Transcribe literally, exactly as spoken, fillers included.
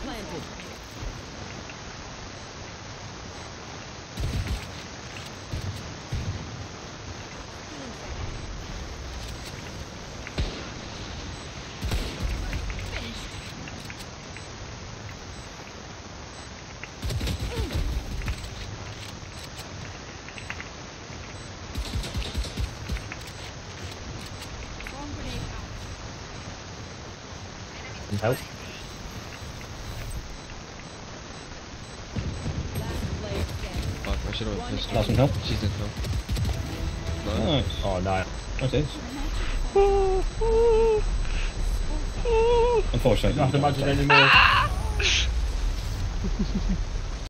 planted. Help. Fuck, I should have pissed Got some help? She's in help. Nice. Oh no. What's this? Unfortunately, I can't imagine any more.